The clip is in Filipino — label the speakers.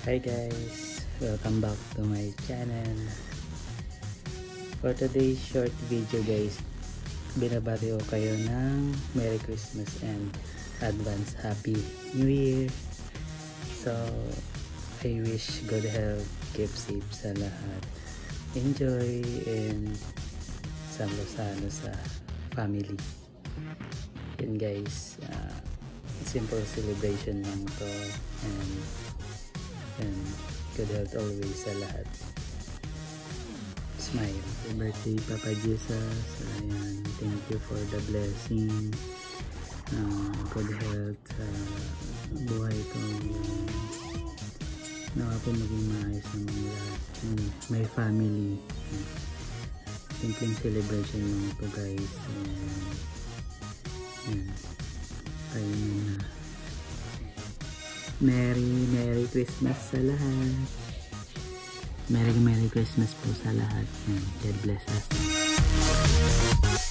Speaker 1: Hi guys, welcome back to my channel. For today's short video guys, binabati ko kayo ng Merry Christmas and advance Happy New Year. So I wish good health, keep safe sa lahat, enjoy and salo-salo sa family. Yun guys, simple celebration lang to, and good health always sa lahat. Smile. Happy birthday Papa Jesus. Ayan, thank you for the blessing. Good health sa buhay ko. Nawa po maging maayos ng mga lahat. My family. Simpleng celebration lang ito guys. Kayo na. Merry Christmas sa lahat. Merry Christmas po sa lahat. God bless us.